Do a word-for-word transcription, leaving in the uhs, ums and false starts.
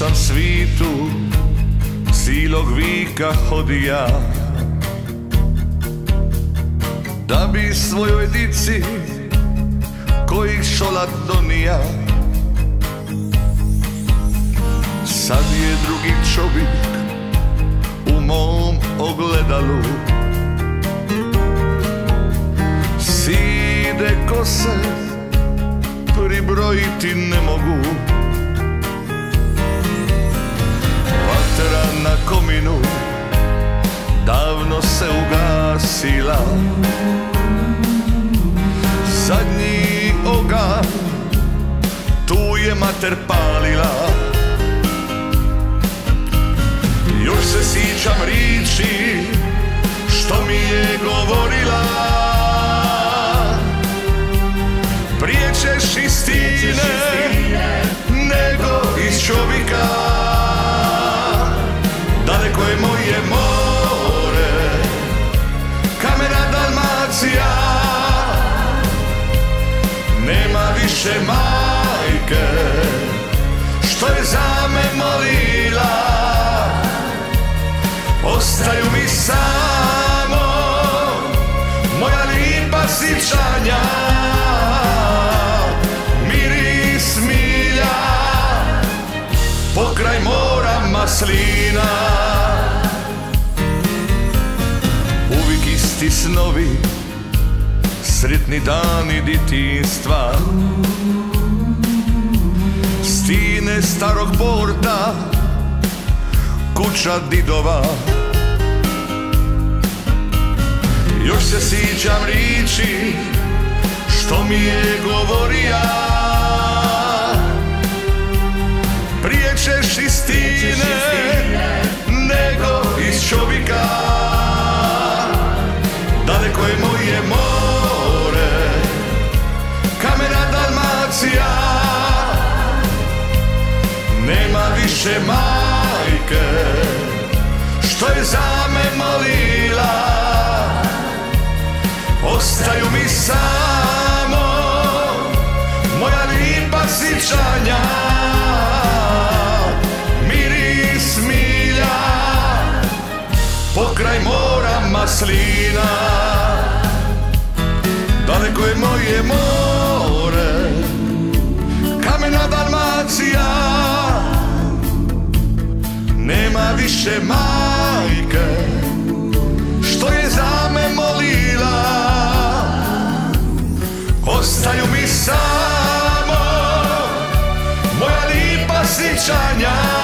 sam svitu silog vika hodija, da bi svojoj dici kojih šolat donija. Sad je drugi čovjek u mom ogledalu, side kose pribrojiti ne mogu. Vatra na kominu davno se ugasila, zadnji oganj tu je mater palila. Još se sjećam riči što mi je govorila, prije ćeš istine nego iz čovjeka. Daleko je moje more, kamena Dalmacija, nema više majke što je za me molila. Ostaju mi samo moja lipa sjećanja, miris milja pokraj mora maslina. Uvijek isti snovi, sretni dani djetinjstva, stine starog porta, kuća didova. Još se sjećam riči što mi je govorija, prije ćeš istine nego iz čovjeka. Daleko je moje more, kamena Dalmacija, nema više majke što je za me molila. Ostaju mi samo moja lipa sjećanja, miris milja pokraj mora maslina. Daleko je moje more, kamena Dalmacija, nema više majke što je za me molila. Ostaju mi samo moja lipa sjećanja,